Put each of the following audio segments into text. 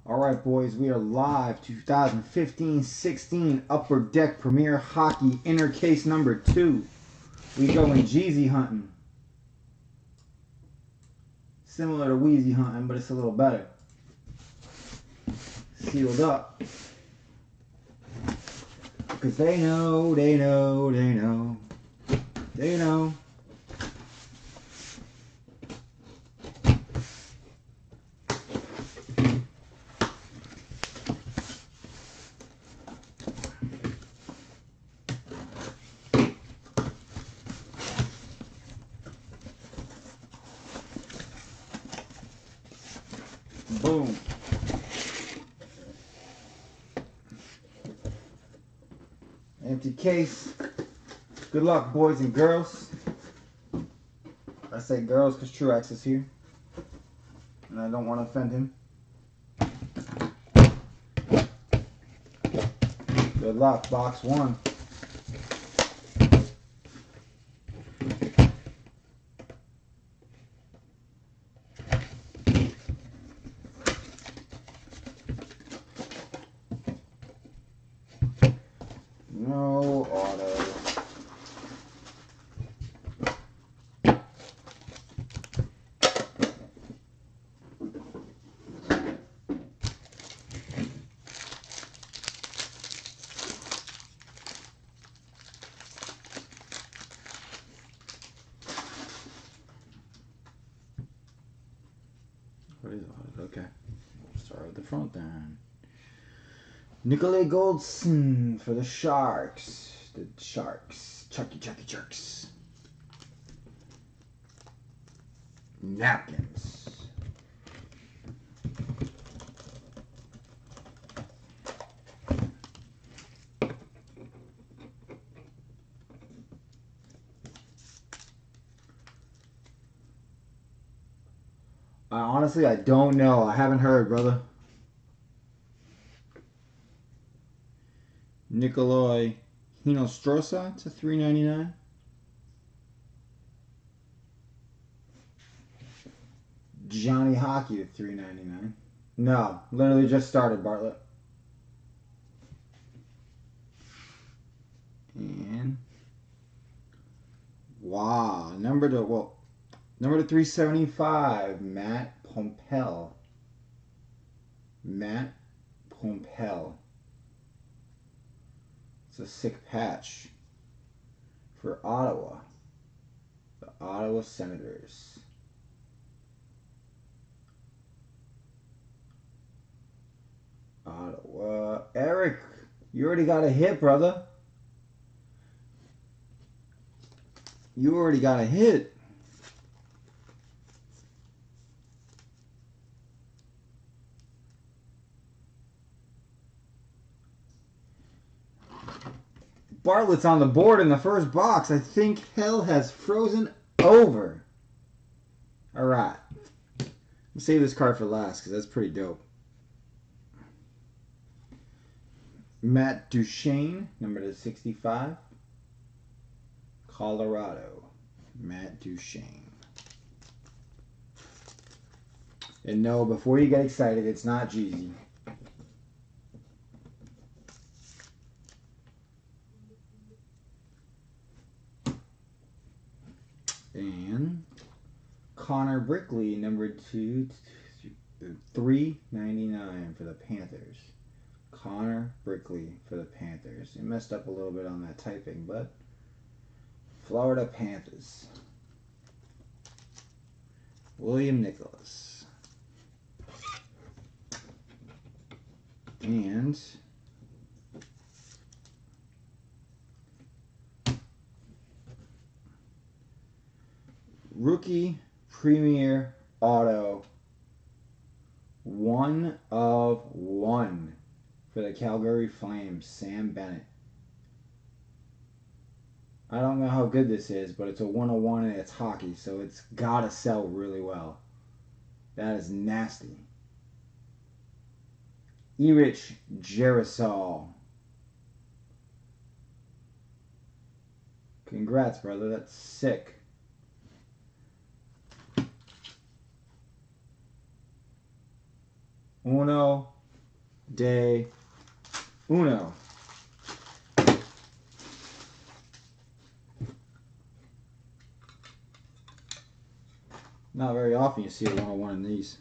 All right, boys, we are live. 2015-16 Upper Deck Premier Hockey Inner Case number 2. We going Jeezy hunting. Similar to Wheezy hunting, but it's a little better. Sealed up. Because they know. Boom. Empty case. Good luck, boys and girls. I say girls because Truax is here. And I don't want to offend him. Good luck, box 1. No auto. What is auto? Okay. We'll start with the front then. Nikolai Goldson for the Sharks. The Sharks. Chucky Sharks. Napkins. Honestly, I don't know. I haven't heard, brother. Nikolai Hinostroza to $3.99. Johnny Hockey to $3.99. No, literally just started, Bartlett. And wow, number to 375, Matt Pompel. Matt Pompel. It's a sick patch for Ottawa. The Ottawa Senators. Ottawa. Eric, you already got a hit, brother. You already got a hit. Bartlett's on the board in the first box. I think hell has frozen over. All right. We'll save this card for last because that's pretty dope. Matt Duchene, number to 65. Colorado. Matt Duchene. And no, before you get excited, it's not Jeezy. And Connor Brickley, number 399 for the Panthers. Connor Brickley for the Panthers. He messed up a little bit on that typing, but Florida Panthers. William Nicholas. And Rookie Premier Auto 1 of 1 for the Calgary Flames, Sam Bennett. I don't know how good this is, but it's a 1 of 1 and it's hockey, so it's gotta sell really well. That is nasty. Erich Gerasol. Congrats, brother. That's sick. Uno de uno. Not very often you see a 101 in these.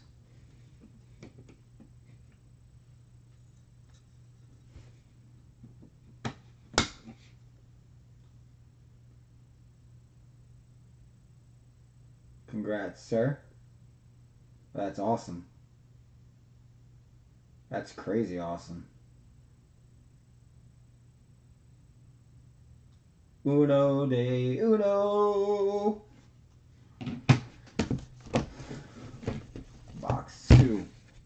Congrats, sir. That's awesome. That's crazy awesome. Uno de uno. Box 2.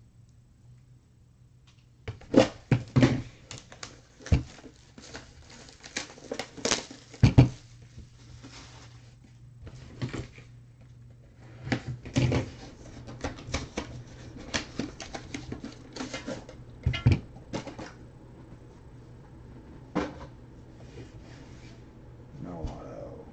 No auto.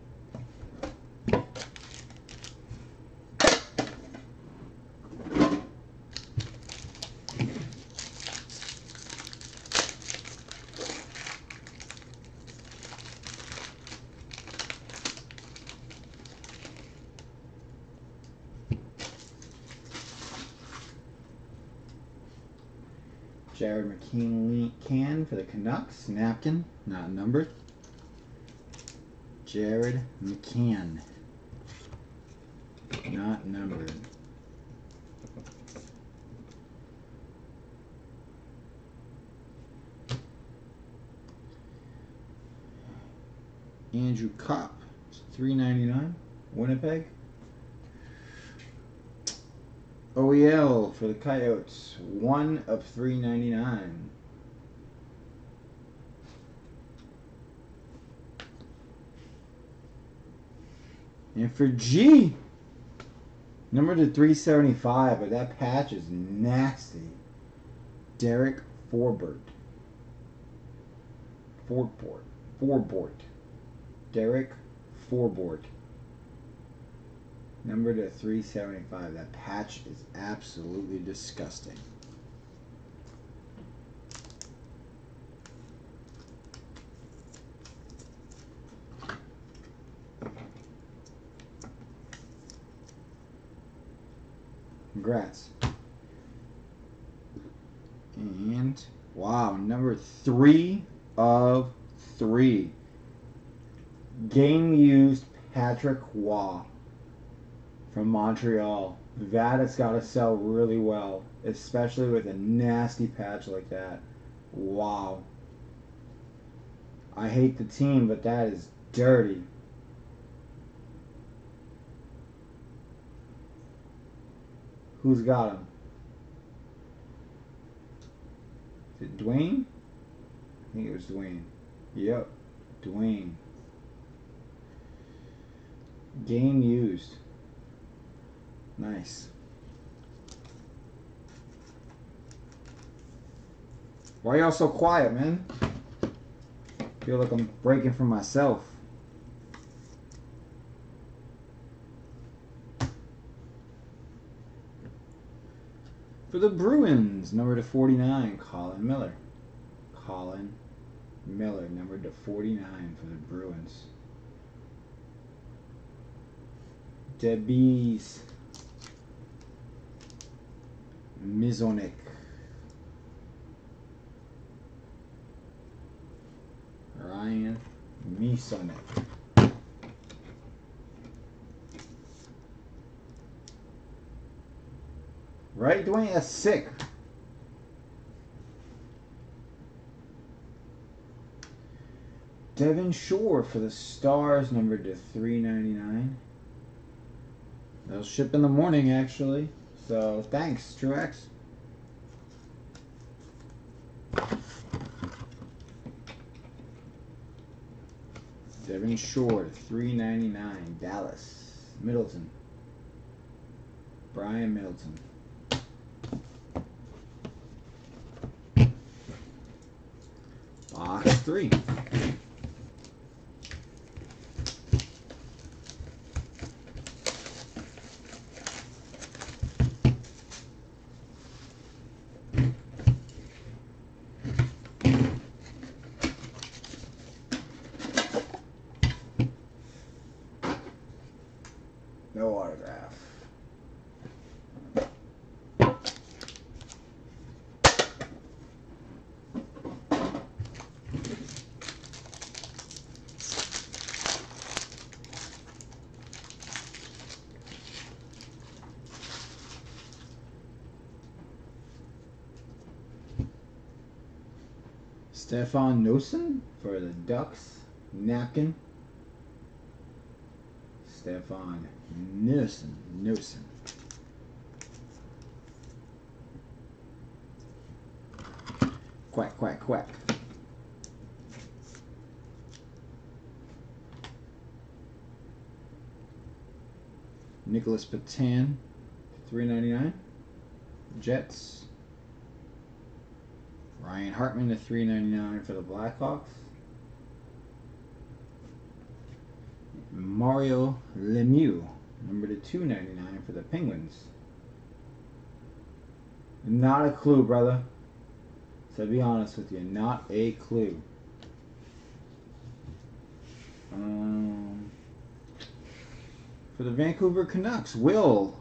Jared McCann for the Canucks. Napkin, not numbered. Jared McCann, not numbered. Andrew Kopp, $3.99. Winnipeg. OEL for the Coyotes, 1 of 3.99. And for G, number to 375, but that patch is nasty. Derek Forbort. Derek Forbort. Number to 375. That patch is absolutely disgusting. Congrats. And wow, number 3 of 3. Game used Patrick Waugh from Montreal. That has got to sell really well, especially with a nasty patch like that. Wow. I hate the team, but that is dirty. Who's got him? Is it Dwayne? I think it was Dwayne. Yep, Dwayne. Game used. Nice. Why y'all so quiet, man? Feel like I'm breaking from myself. For the Bruins, number to 49, Colin Miller. Colin Miller, number to 49 for the Bruins. Debis Mizonik. Ryan Misonik. Right, Dwayne? That's sick. Devin Shore for the Stars, numbered to 399. They'll ship in the morning, actually. So, thanks, Truex. Devin Shore, 399. Dallas. Middleton. Brian Middleton. Box 3. Stefan Noesen for the Ducks. Napkin. Stefan Noesen. Quack, quack, quack. Nicholas Patan, $3.99. Jets. Ryan Hartman to $3.99 for the Blackhawks. Mario Lemieux, number to $2.99 for the Penguins. Not a clue, brother. So to be honest with you, not a clue. For the Vancouver Canucks, Will.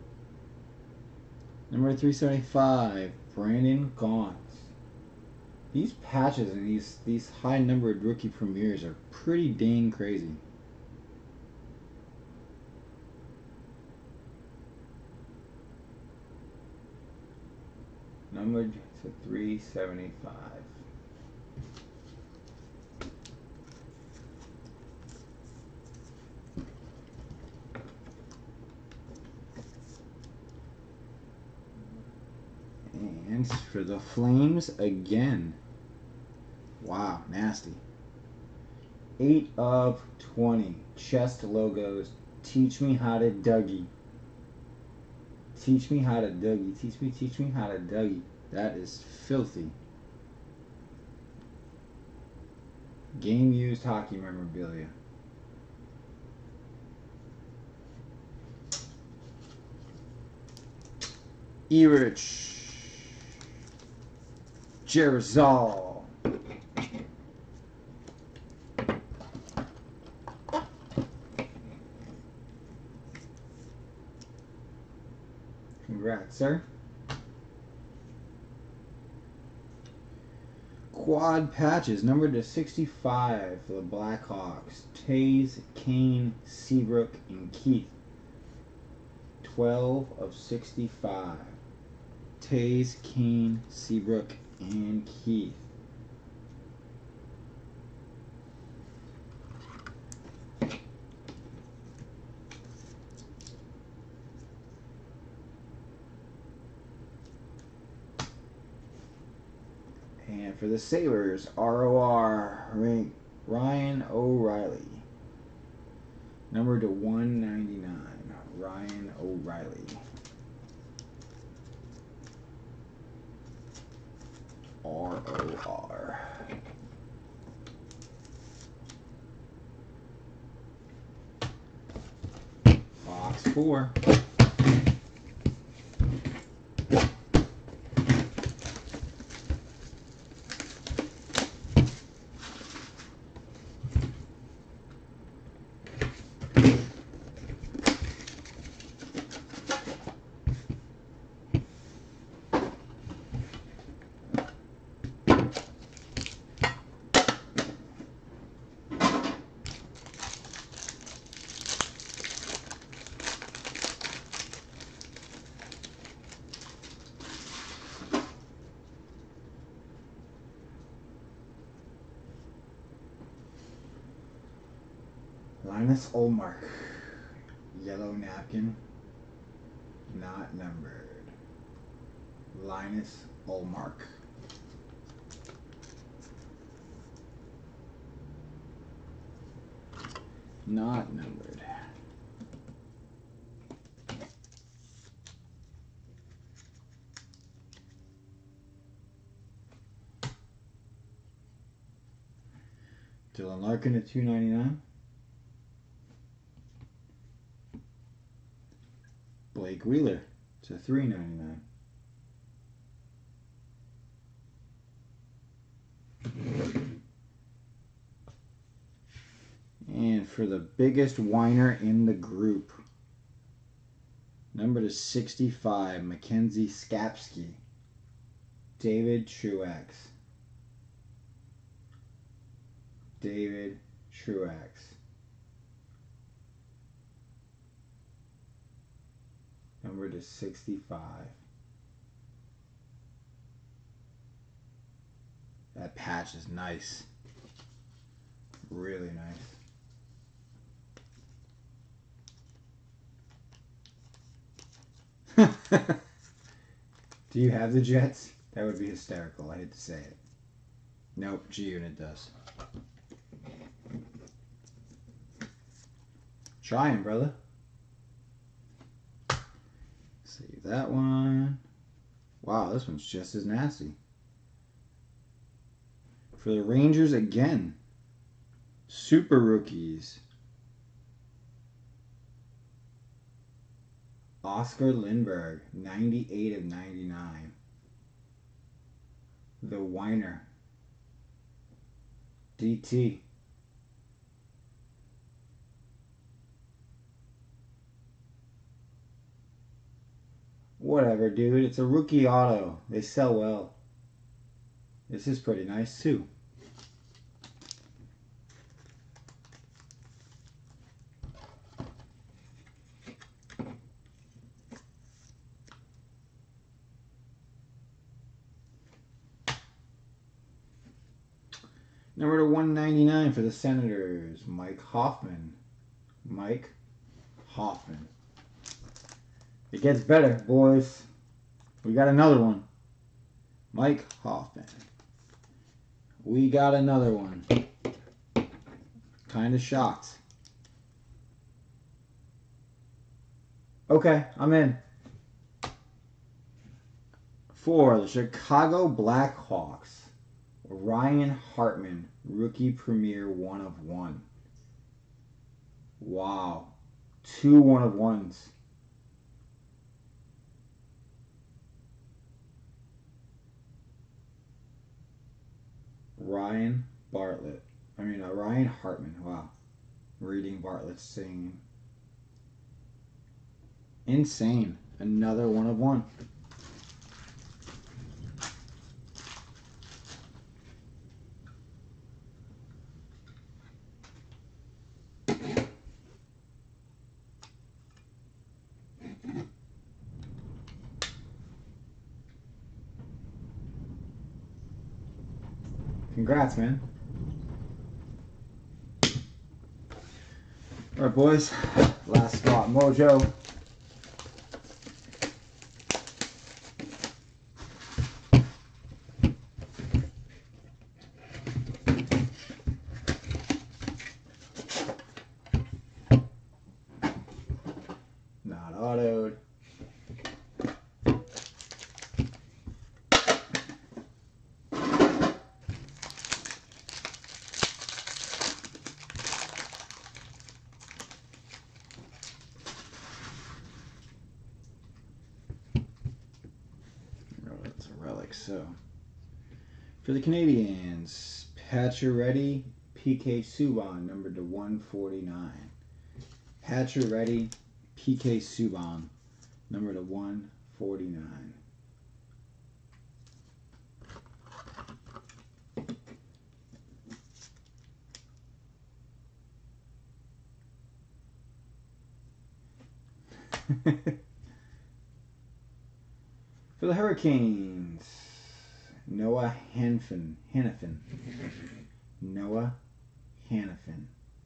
Number 375, Brandon Gaunce. These patches and these high numbered rookie premieres are pretty dang crazy. Numbered to 375. And for the Flames again. Wow, nasty. 8 of 20. Chest logos. Teach me how to Dougie. Teach me how to Dougie. Teach me how to Dougie. That is filthy. Game used hockey memorabilia. Erich. Jerzal. Congrats, sir. Quad patches, numbered to 65 for the Blackhawks. Taze, Kane, Seabrook, and Keith. 12 of 65. Taze, Kane, Seabrook, and Keith. And for the Sabres, ROR, Ryan O'Reilly. Number to 199, Ryan O'Reilly. ROR. Box 4. Linus Ullmark. Yellow napkin. Not numbered. Linus Ullmark. Not numbered. Dylan Larkin at $2.99. Blake Wheeler to $3.99. And for the biggest whiner in the group, number to 65, Mackenzie Skapski. David Truex. David Truex. Number to 65. That patch is nice. Really nice. Do you have the Jets? That would be hysterical. I hate to say it. Nope, G-Unit does. Trying, brother. Save that one. Wow, this one's just as nasty. For the Rangers again. Super rookies. Oscar Lindbergh, 98 of 99. The Whiner. DT. Whatever, dude. It's a rookie auto. They sell well. This is pretty nice, too. Number to 199 for the Senators, Mike Hoffman. Mike Hoffman. It gets better, boys. We got another one. Mike Hoffman. We got another one. Kind of shocked. Okay, I'm in. For the Chicago Blackhawks, Ryan Hartman, rookie premier 1 of 1. Wow. 2 1-of-1s. Ryan Hartman. Wow. Reading Bartlett's saying. Insane. Another 1-of-1. Congrats, man. All right, boys. Last spot, Mojo. Not autoed. So, for the Canadians, Pacioretty, PK Subban, numbered to 149. Pacioretty, PK Subban, numbered to 149. For the Hurricanes, Noah Hanifin. Noah Hanifin.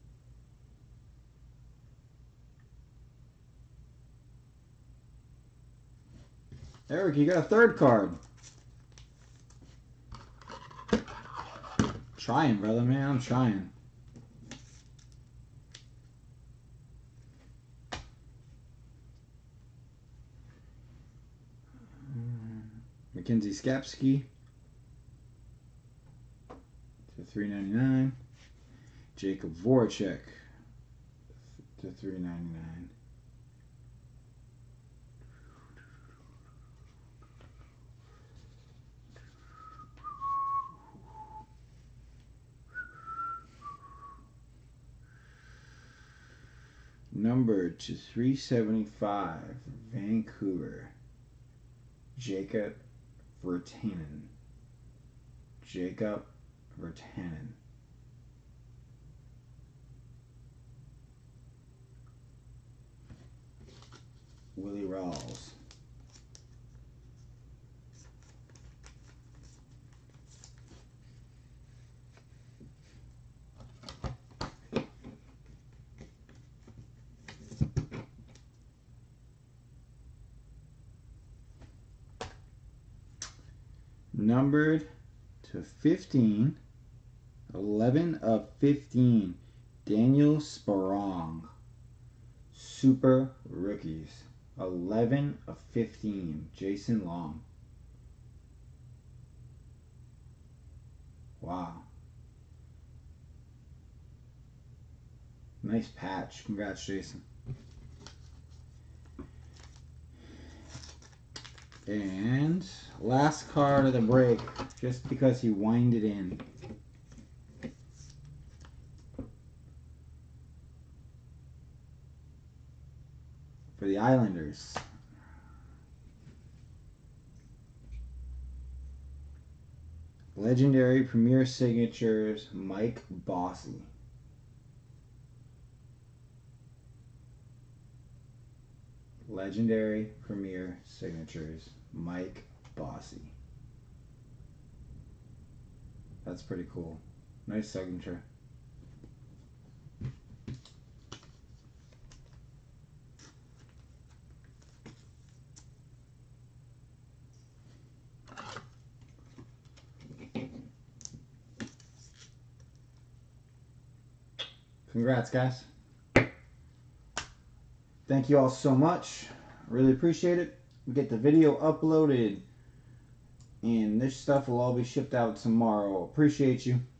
Eric, you got a third card. Trying, brother, man. I'm trying. Mackenzie Skapski to 399. Jacob Voracek to 399. Numbered to 375, Vancouver, Jacob Virtanen. Jacob Virtanen. Willie Rawls. Numbered to 15. 11 of 15. Daniel Sparong. Super Rookies. 11 of 15. Jason Long. Wow. Nice patch. Congrats, Jason. And last card of the break, just because he whined it in. For the Islanders. Legendary Premier Signatures, Mike Bossy. Legendary Premier Signatures, Mike Bossy. That's pretty cool. Nice signature. Congrats, guys. Thank you all so much. Really appreciate it. We get the video uploaded, and this stuff will all be shipped out tomorrow. Appreciate you.